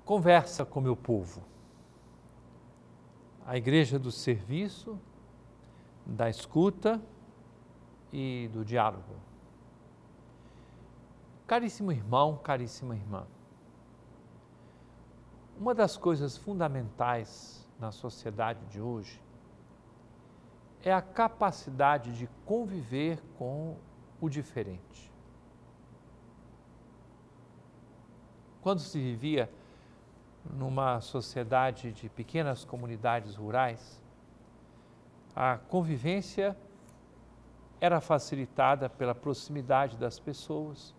Conversa com meu povo. A igreja do serviço, da escuta e do diálogo. Caríssimo irmão, caríssima irmã, uma das coisas fundamentais na sociedade de hoje é a capacidade de conviver com o diferente. Quando se vivia numa sociedade de pequenas comunidades rurais, a convivência era facilitada pela proximidade das pessoas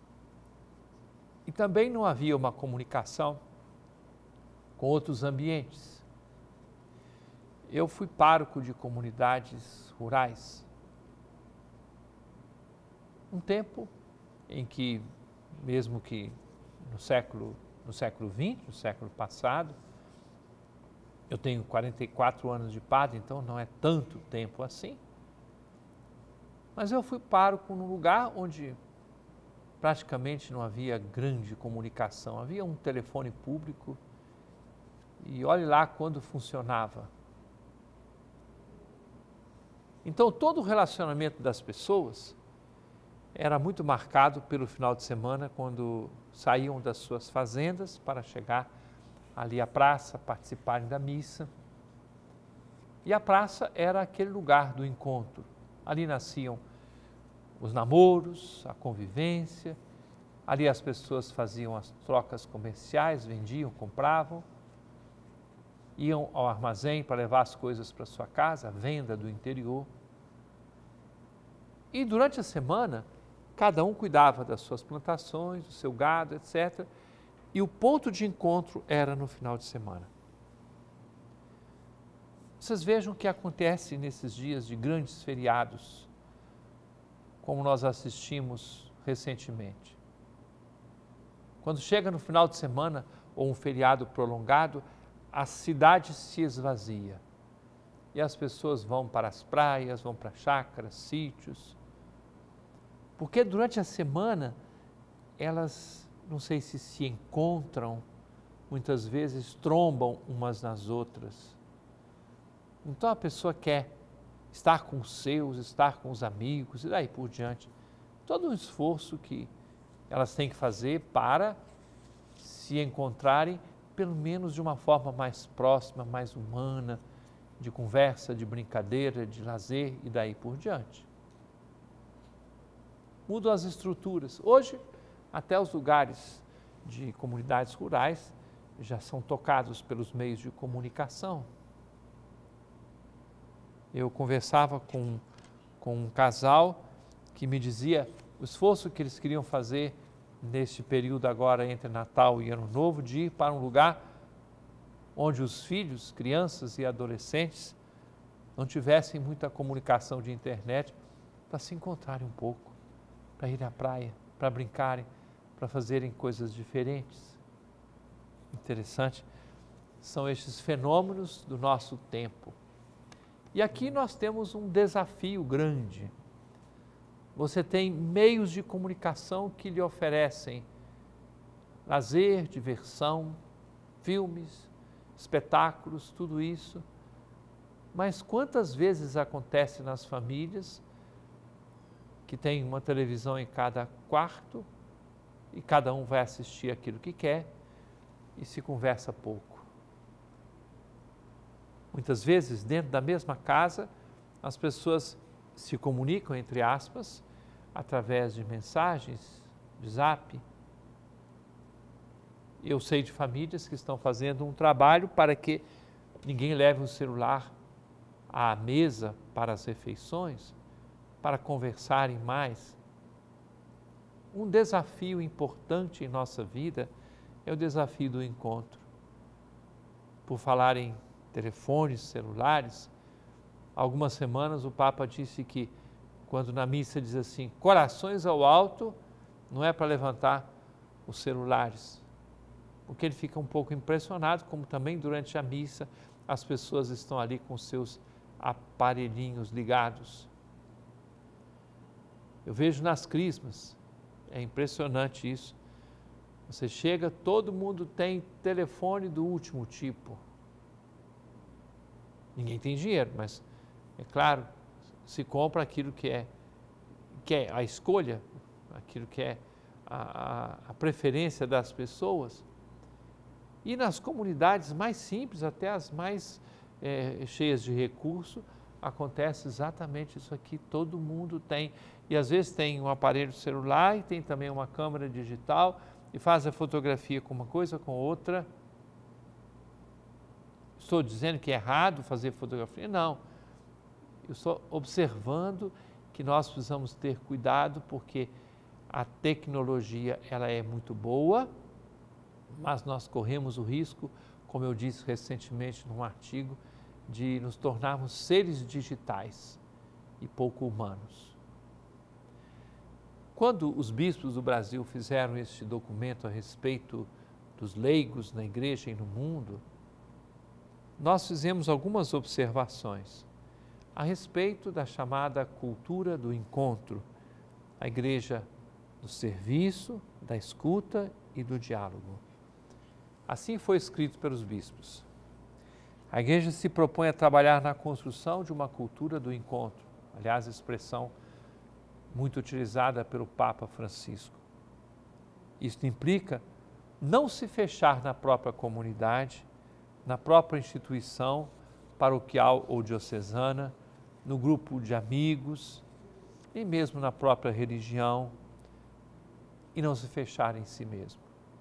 e também não havia uma comunicação com outros ambientes. Eu fui pároco de comunidades rurais. Um tempo em que, mesmo que no século XX, no século passado, eu tenho 44 anos de padre, então não é tanto tempo assim, mas eu fui pároco num lugar onde praticamente não havia grande comunicação, havia um telefone público e olhe lá quando funcionava. Então todo o relacionamento das pessoas era muito marcado pelo final de semana, quando saíam das suas fazendas para chegar ali à praça, participarem da missa. E a praça era aquele lugar do encontro. Ali nasciam os namoros, a convivência, ali as pessoas faziam as trocas comerciais, vendiam, compravam, iam ao armazém para levar as coisas para sua casa, a venda do interior. E durante a semana, cada um cuidava das suas plantações, do seu gado, etc. E o ponto de encontro era no final de semana. Vocês vejam o que acontece nesses dias de grandes feriados, como nós assistimos recentemente. Quando chega no final de semana ou um feriado prolongado, a cidade se esvazia. E as pessoas vão para as praias, vão para chácaras, sítios. Porque durante a semana, elas, não sei se encontram, muitas vezes trombam umas nas outras. Então a pessoa quer estar com os seus, estar com os amigos e daí por diante. Todo um esforço que elas têm que fazer para se encontrarem, pelo menos de uma forma mais próxima, mais humana, de conversa, de brincadeira, de lazer e daí por diante. Mudam as estruturas. Hoje, até os lugares de comunidades rurais já são tocados pelos meios de comunicação. Eu conversava com um casal que me dizia o esforço que eles queriam fazer neste período agora entre Natal e Ano Novo, de ir para um lugar onde os filhos, crianças e adolescentes não tivessem muita comunicação de internet para se encontrarem um pouco, para ir à praia, para brincarem, para fazerem coisas diferentes. Interessante, são estes fenômenos do nosso tempo. E aqui nós temos um desafio grande. Você tem meios de comunicação que lhe oferecem lazer, diversão, filmes, espetáculos, tudo isso. Mas quantas vezes acontece nas famílias que tem uma televisão em cada quarto e cada um vai assistir aquilo que quer e se conversa pouco. Muitas vezes, dentro da mesma casa, as pessoas se comunicam, entre aspas, através de mensagens, de zap. Eu sei de famílias que estão fazendo um trabalho para que ninguém leve o celular à mesa para as refeições, para conversarem mais. Um desafio importante em nossa vida é o desafio do encontro. Por falar em telefones, celulares, há algumas semanas o Papa disse que quando na missa diz assim, corações ao alto, não é para levantar os celulares, porque ele fica um pouco impressionado, como também durante a missa as pessoas estão ali com seus aparelhinhos ligados. Eu vejo nas crismas, é impressionante isso, Você chega, todo mundo tem telefone do último tipo. Ninguém tem dinheiro, mas, é claro, se compra aquilo que é a escolha, aquilo que é a preferência das pessoas. E nas comunidades mais simples, até as mais cheias de recurso, acontece exatamente isso aqui, todo mundo tem. E às vezes tem um aparelho celular e tem também uma câmera digital e faz a fotografia com uma coisa, com outra. Estou dizendo que é errado fazer fotografia? Não. Eu estou observando que nós precisamos ter cuidado porque a tecnologia ela é muito boa, mas nós corremos o risco, como eu disse recentemente num artigo, de nos tornarmos seres digitais e pouco humanos. Quando os bispos do Brasil fizeram este documento a respeito dos leigos na igreja e no mundo, nós fizemos algumas observações a respeito da chamada cultura do encontro, a igreja do serviço, da escuta e do diálogo. Assim foi escrito pelos bispos. A igreja se propõe a trabalhar na construção de uma cultura do encontro, aliás, expressão muito utilizada pelo Papa Francisco. Isso implica não se fechar na própria comunidade, na própria instituição paroquial ou diocesana, no grupo de amigos e mesmo na própria religião, e não se fechar em si mesmo.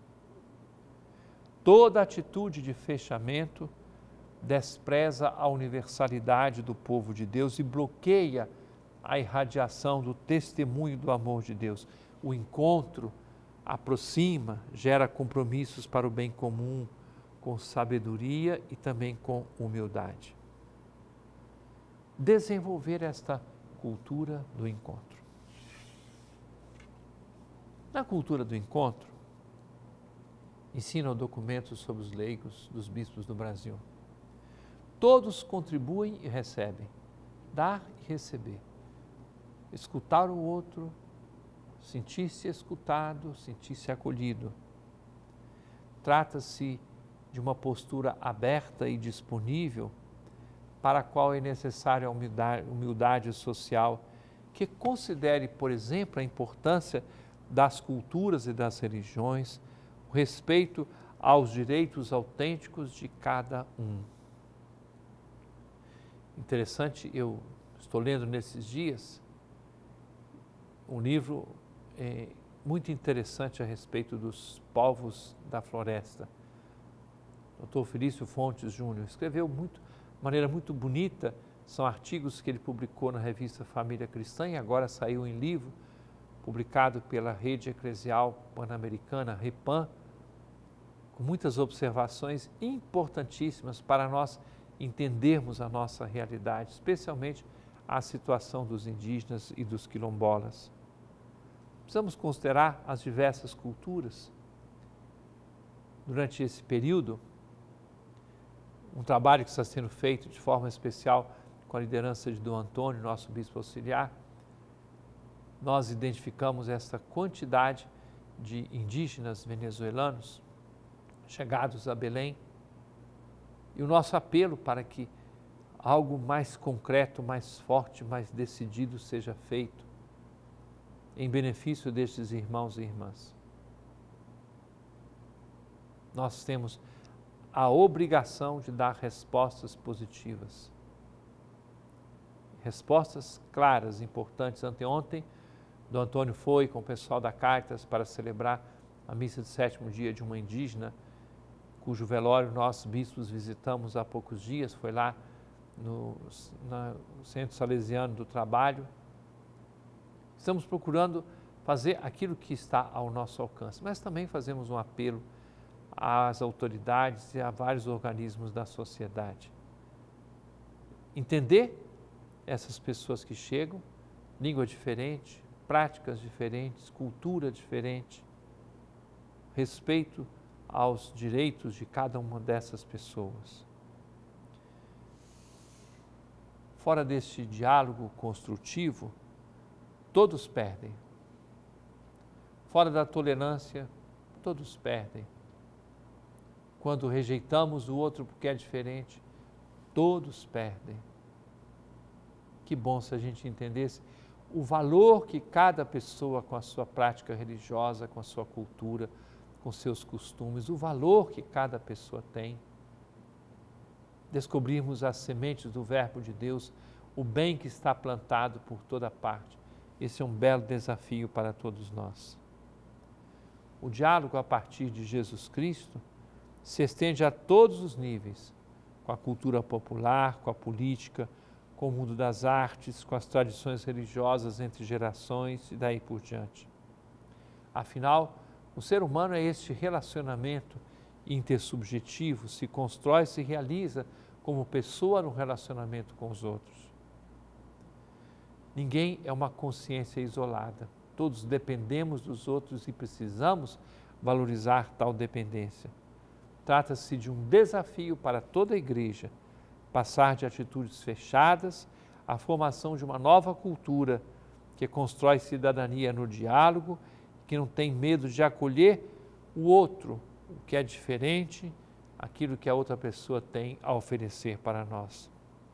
Toda atitude de fechamento despreza a universalidade do povo de Deus e bloqueia a irradiação do testemunho do amor de Deus. O encontro aproxima, gera compromissos para o bem comum, com sabedoria e também com humildade. Desenvolver esta cultura do encontro. Na cultura do encontro, ensina o documento sobre os leigos dos bispos do Brasil. Todos contribuem e recebem, dar e receber. Escutar o outro, sentir-se escutado, sentir-se acolhido. Trata-se de uma postura aberta e disponível para a qual é necessária a humildade social, que considere, por exemplo, a importância das culturas e das religiões, o respeito aos direitos autênticos de cada um. Interessante, eu estou lendo nesses dias um livro muito interessante a respeito dos povos da floresta. O Dr. Felício Fontes Júnior escreveu de maneira muito bonita, são artigos que ele publicou na revista Família Cristã e agora saiu em livro, publicado pela Rede Eclesial Pan-Americana, REPAM, com muitas observações importantíssimas para nós entendermos a nossa realidade, especialmente a situação dos indígenas e dos quilombolas. Precisamos considerar as diversas culturas. Durante esse período, um trabalho que está sendo feito de forma especial com a liderança de Dom Antônio, nosso bispo auxiliar, nós identificamos essa quantidade de indígenas venezuelanos chegados a Belém e o nosso apelo para que algo mais concreto, mais forte, mais decidido seja feito em benefício destes irmãos e irmãs. Nós temos a obrigação de dar respostas positivas. Respostas claras, importantes. Anteontem, Dom Antônio foi com o pessoal da Caritas para celebrar a missa de 7º dia de uma indígena, cujo velório nós, bispos, visitamos há poucos dias, foi lá no Centro Salesiano do Trabalho. Estamos procurando fazer aquilo que está ao nosso alcance, mas também fazemos um apelo às autoridades e a vários organismos da sociedade. Entender essas pessoas que chegam, língua diferente, práticas diferentes, cultura diferente, respeito aos direitos de cada uma dessas pessoas. Fora deste diálogo construtivo, todos perdem. Fora da tolerância, todos perdem. Quando rejeitamos o outro porque é diferente, todos perdem. Que bom se a gente entendesse o valor que cada pessoa, com a sua prática religiosa, com a sua cultura, com seus costumes, o valor que cada pessoa tem. Descobrirmos as sementes do Verbo de Deus, o bem que está plantado por toda parte. Esse é um belo desafio para todos nós. O diálogo a partir de Jesus Cristo se estende a todos os níveis, com a cultura popular, com a política, com o mundo das artes, com as tradições religiosas entre gerações e daí por diante. Afinal, o ser humano é este relacionamento intersubjetivo, se constrói, se realiza como pessoa no relacionamento com os outros. Ninguém é uma consciência isolada. Todos dependemos dos outros e precisamos valorizar tal dependência. Trata-se de um desafio para toda a igreja, passar de atitudes fechadas à formação de uma nova cultura que constrói cidadania no diálogo, que não tem medo de acolher o outro, o que é diferente, aquilo que a outra pessoa tem a oferecer para nós.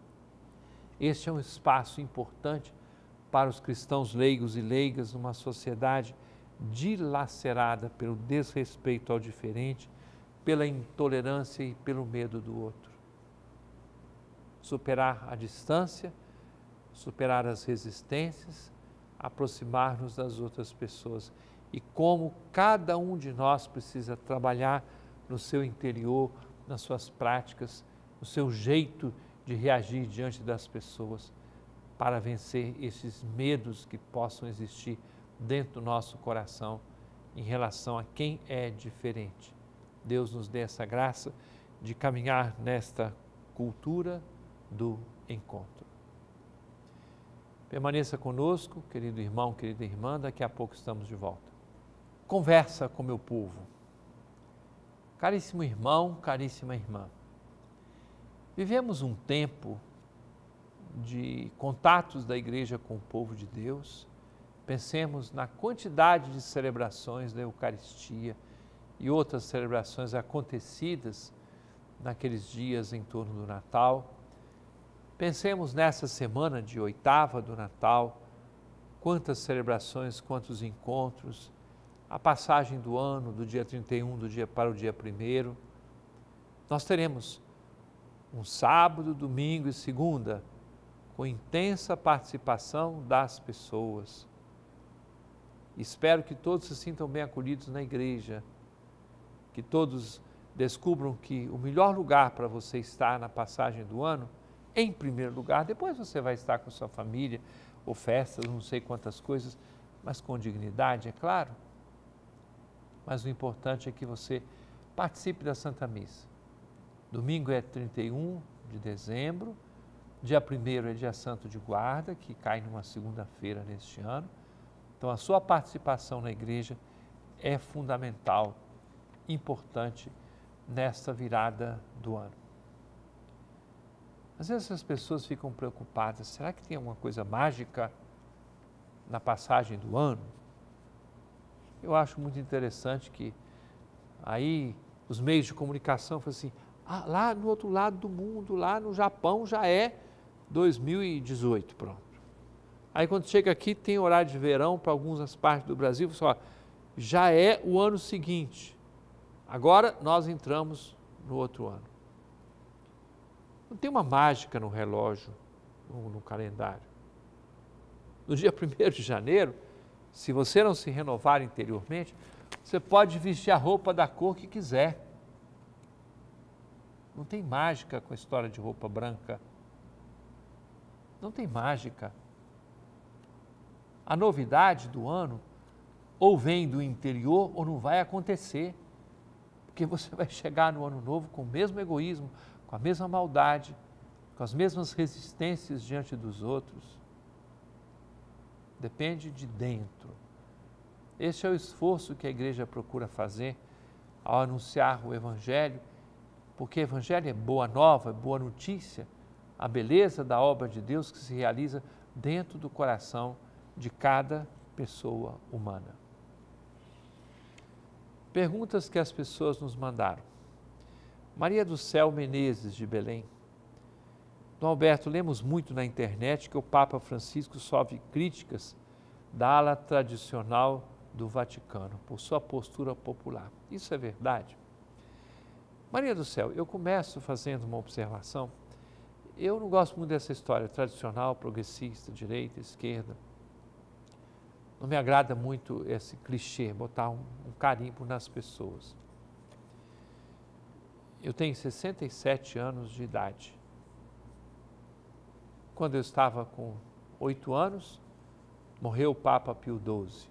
Este é um espaço importante para os cristãos leigos e leigas numa sociedade dilacerada pelo desrespeito ao diferente, pela intolerância e pelo medo do outro. Superar a distância, superar as resistências, aproximar-nos das outras pessoas. E como cada um de nós precisa trabalhar no seu interior, nas suas práticas, no seu jeito de reagir diante das pessoas, para vencer esses medos que possam existir dentro do nosso coração em relação a quem é diferente. Deus nos dê essa graça de caminhar nesta cultura do encontro. Permaneça conosco, querido irmão, querida irmã, daqui a pouco estamos de volta. Conversa com meu povo. Caríssimo irmão, caríssima irmã, vivemos um tempo de contatos da igreja com o povo de Deus. Pensemos na quantidade de celebrações da Eucaristia e outras celebrações acontecidas naqueles dias em torno do Natal. Pensemos nessa semana de oitava do Natal, quantas celebrações, quantos encontros, a passagem do ano, do dia 31 para o dia 1º. Nós teremos um sábado, domingo e segunda, com intensa participação das pessoas. Espero que todos se sintam bem acolhidos na igreja, que todos descubram que o melhor lugar para você estar na passagem do ano, em primeiro lugar, depois você vai estar com sua família, ou festas, não sei quantas coisas, mas com dignidade, é claro. Mas o importante é que você participe da Santa Missa. Domingo é 31 de dezembro, dia 1º é dia Santo de Guarda, que cai numa segunda-feira neste ano. Então, a sua participação na igreja é fundamental, importante nesta virada do ano. Às vezes as pessoas ficam preocupadas, será que tem alguma coisa mágica na passagem do ano? Eu acho muito interessante que aí os meios de comunicação falam assim, lá no outro lado do mundo, lá no Japão já é 2018, pronto. Aí quando chega aqui tem horário de verão para algumas partes do Brasil, fala, já é o ano seguinte, agora nós entramos no outro ano. Não tem uma mágica no relógio, no calendário. No dia 1º de janeiro, se você não se renovar interiormente, você pode vestir a roupa da cor que quiser. Não tem mágica com a história de roupa branca. Não tem mágica. A novidade do ano ou vem do interior ou não vai acontecer. Porque você vai chegar no ano novo com o mesmo egoísmo, com a mesma maldade, com as mesmas resistências diante dos outros. Depende de dentro. Este é o esforço que a igreja procura fazer ao anunciar o Evangelho, porque o Evangelho é boa nova, é boa notícia, a beleza da obra de Deus que se realiza dentro do coração de cada pessoa humana. Perguntas que as pessoas nos mandaram. Maria do Céu Menezes, de Belém. Dom Alberto, lemos muito na internet que o Papa Francisco sofre críticas da ala tradicional do Vaticano, por sua postura popular. Isso é verdade? Maria do Céu, eu começo fazendo uma observação. Eu não gosto muito dessa história tradicional, progressista, direita, esquerda. Não me agrada muito esse clichê, botar um carimbo nas pessoas. Eu tenho 67 anos de idade. Quando eu estava com 8 anos, morreu o Papa Pio XII.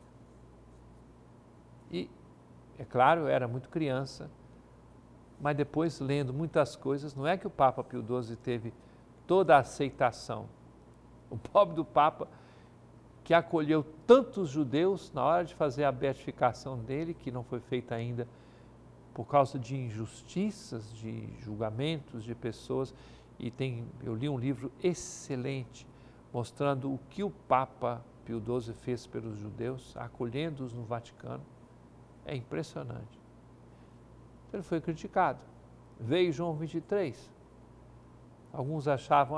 E, é claro, eu era muito criança, mas depois, lendo muitas coisas, não é que o Papa Pio XII teve toda a aceitação. O pobre do Papa, que acolheu tantos judeus na hora de fazer a beatificação dele, que não foi feita ainda por causa de injustiças, de julgamentos de pessoas. E eu li um livro excelente mostrando o que o Papa Pio XII fez pelos judeus, acolhendo-os no Vaticano. É impressionante. Ele foi criticado. Veio João 23. Alguns achavam,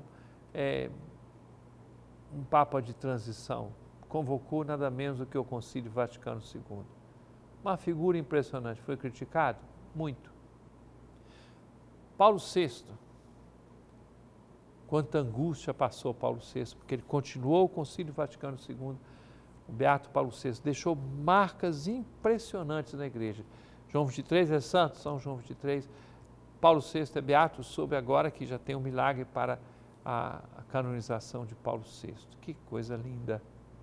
um Papa de transição. Convocou nada menos do que o Concílio Vaticano II. Uma figura impressionante. Foi criticado? Muito. Paulo VI. Quanta angústia passou Paulo VI, porque ele continuou o Concílio Vaticano II. O Beato Paulo VI deixou marcas impressionantes na igreja. João 23 é santo, São João 23. Paulo VI é beato, soube agora que já tem um milagre para a canonização de Paulo VI. Que coisa linda!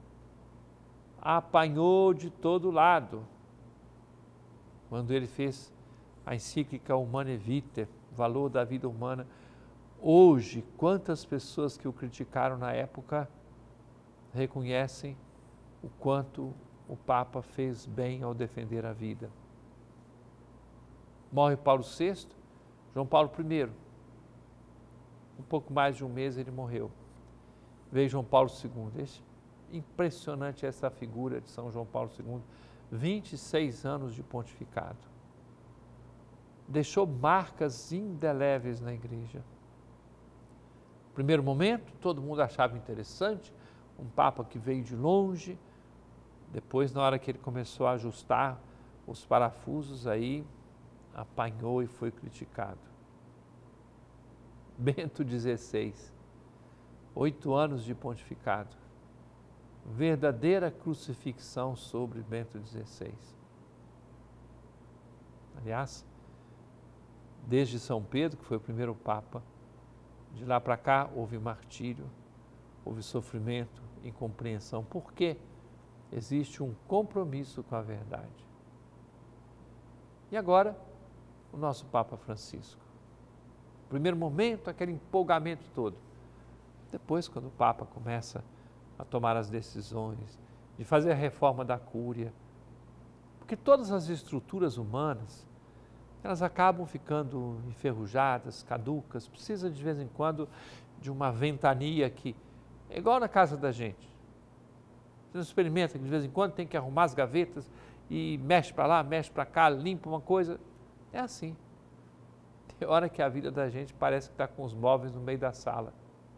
Apanhou de todo lado. Quando ele fez a encíclica Humanae Vitae, Valor da Vida Humana, hoje, quantas pessoas que o criticaram na época reconhecem o quanto o Papa fez bem ao defender a vida. Morre Paulo VI, João Paulo I. Um pouco mais de um mês ele morreu. Veio João Paulo II. Impressionante essa figura de São João Paulo II. 26 anos de pontificado. Deixou marcas indeléveis na igreja. No primeiro momento, todo mundo achava interessante, um Papa que veio de longe. Depois, na hora que ele começou a ajustar os parafusos, aí apanhou e foi criticado. Bento XVI, 8 anos de pontificado. Verdadeira crucifixão sobre Bento XVI. Aliás, desde São Pedro, que foi o primeiro Papa, de lá para cá houve martírio, houve sofrimento, incompreensão. Por quê? Existe um compromisso com a verdade. E agora, o nosso Papa Francisco. Primeiro momento, aquele empolgamento todo. Depois, quando o Papa começa a tomar as decisões, de fazer a reforma da cúria, porque todas as estruturas humanas, elas acabam ficando enferrujadas, caducas, precisa de vez em quando de uma ventania que é igual na casa da gente. Você não experimenta que de vez em quando tem que arrumar as gavetas e mexe para lá, mexe para cá, limpa uma coisa. É assim. Tem hora que a vida da gente parece que está com os móveis no meio da sala.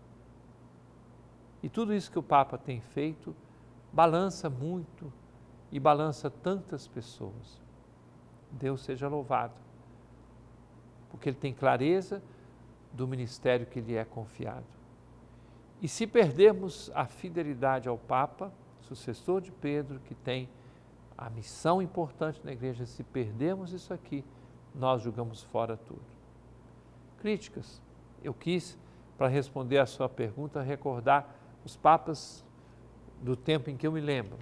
E tudo isso que o Papa tem feito balança muito e balança tantas pessoas. Deus seja louvado, porque ele tem clareza do ministério que lhe é confiado. E se perdermos a fidelidade ao Papa, sucessor de Pedro, que tem a missão importante na igreja, se perdermos isso aqui, nós jogamos fora tudo. Críticas. Eu quis, para responder a sua pergunta, recordar os papas do tempo em que eu me lembro.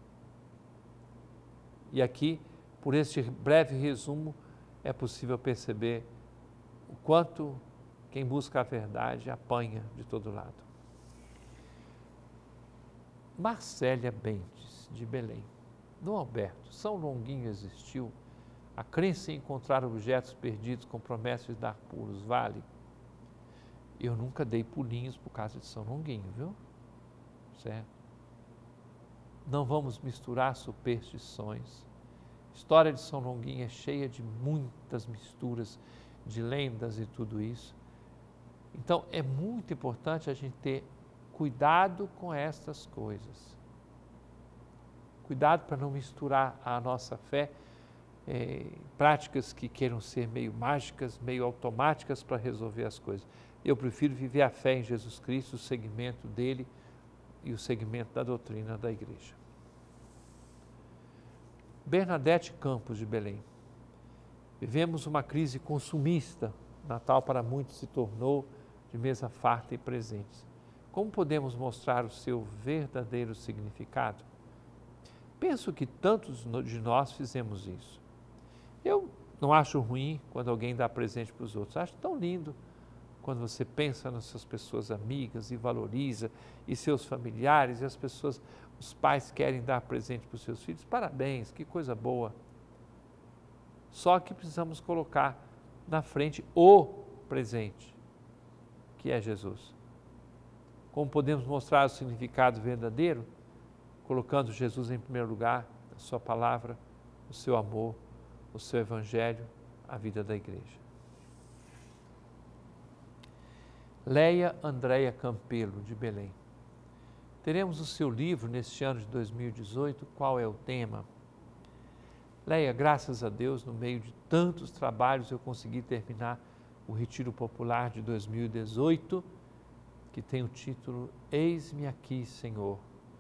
E aqui, por este breve resumo, é possível perceber o quanto quem busca a verdade apanha de todo lado. Marcélia Bentes, de Belém. Dom Alberto, São Longuinho existiu? A crença em encontrar objetos perdidos com promessa de dar pulos vale? Eu nunca dei pulinhos por causa de São Longuinho, viu? Certo? Não vamos misturar superstições. história de São Longuinho é cheia de muitas misturas de lendas e tudo isso. Então, é muito importante a gente ter cuidado com estas coisas. Cuidado para não misturar a nossa fé práticas que queiram ser meio mágicas, meio automáticas para resolver as coisas. Eu prefiro viver a fé em Jesus Cristo, o segmento dele e o segmento da doutrina da igreja. Bernadette Campos, de Belém. Vivemos uma crise consumista. Natal para muitos se tornou de mesa farta e presentes. Como podemos mostrar o seu verdadeiro significado? Penso que tantos de nós fizemos isso. Eu não acho ruim quando alguém dá presente para os outros. Acho tão lindo quando você pensa nas suas pessoas amigas e valoriza, e seus familiares, e as pessoas, os pais querem dar presente para os seus filhos. Parabéns, que coisa boa. Só que precisamos colocar na frente o presente, que é Jesus. Como podemos mostrar o significado verdadeiro? Colocando Jesus em primeiro lugar, a sua palavra, o seu amor, o seu evangelho, a vida da igreja. Leia Andréia Campelo, de Belém. Teremos o seu livro neste ano de 2018. Qual é o tema? Leia, graças a Deus, no meio de tantos trabalhos, eu consegui terminar o Retiro Popular de 2018, que tem o título Eis-me aqui, Senhor.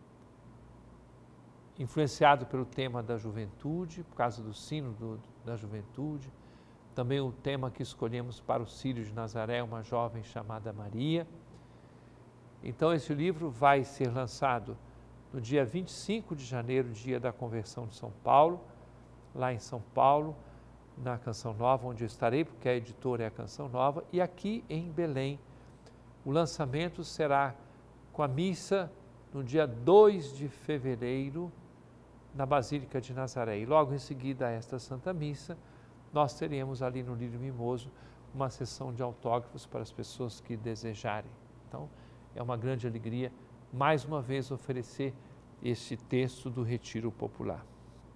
Influenciado pelo tema da juventude, por causa do sino da juventude, também o tema que escolhemos para o Círio de Nazaré, uma jovem chamada Maria. Então, esse livro vai ser lançado no dia 25 de janeiro, dia da conversão de São Paulo, lá em São Paulo, na Canção Nova, onde eu estarei, porque a editora é a Canção Nova, e aqui em Belém. O lançamento será com a missa no dia 2 de fevereiro, na Basílica de Nazaré. E logo em seguida a esta Santa Missa, nós teremos ali no Lírio Mimoso uma sessão de autógrafos para as pessoas que desejarem. Então, é uma grande alegria, mais uma vez, oferecer este texto do Retiro Popular.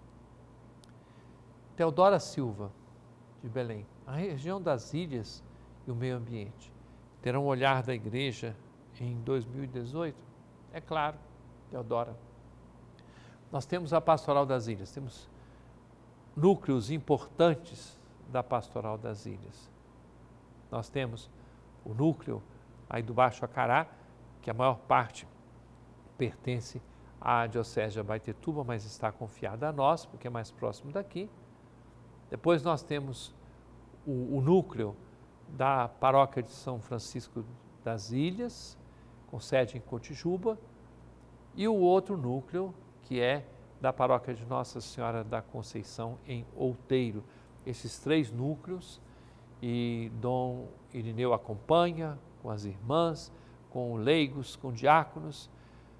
Teodora Silva, de Belém. A região das ilhas e o meio ambiente terão um olhar da igreja em 2018? É claro, Teodora. Nós temos a Pastoral das Ilhas, temos núcleos importantes da Pastoral das Ilhas. Nós temos o núcleo aí do Baixo Acará, que a maior parte pertence à Diocese de Abaetetuba, mas está confiada a nós, porque é mais próximo daqui. Depois nós temos o núcleo da Paróquia de São Francisco das Ilhas, com sede em Cotijuba, e o outro núcleo, que é da Paróquia de Nossa Senhora da Conceição, em Outeiro. Esses três núcleos, e Dom Irineu acompanha com as irmãs, com leigos, com diáconos.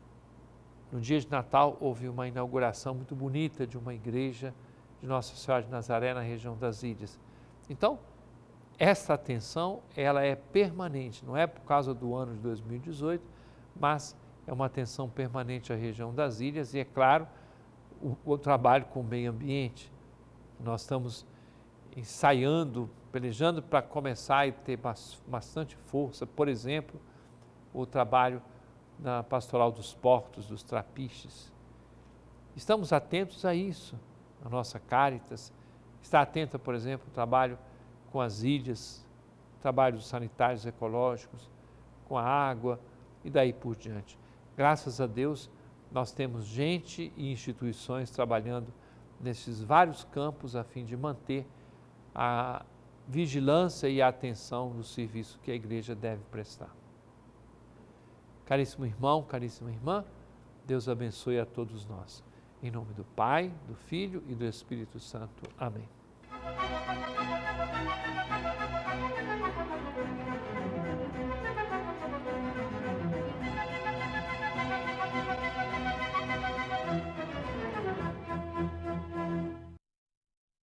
No dia de Natal houve uma inauguração muito bonita de uma igreja de Nossa Senhora de Nazaré na região das Ilhas. Então, essa atenção, ela é permanente, não é por causa do ano de 2018, mas é uma atenção permanente à região das ilhas e, é claro, o trabalho com o meio ambiente. Nós estamos ensaiando, pelejando para começar e ter bastante força, por exemplo, o trabalho na Pastoral dos Portos, dos Trapiches. Estamos atentos a isso, a nossa Caritas está atenta, por exemplo, ao trabalho com as ilhas, trabalhos sanitários ecológicos, com a água e daí por diante. Graças a Deus, nós temos gente e instituições trabalhando nesses vários campos a fim de manter a vigilância e a atenção no serviço que a igreja deve prestar. Caríssimo irmão, caríssima irmã, Deus abençoe a todos nós. Em nome do Pai, do Filho e do Espírito Santo. Amém.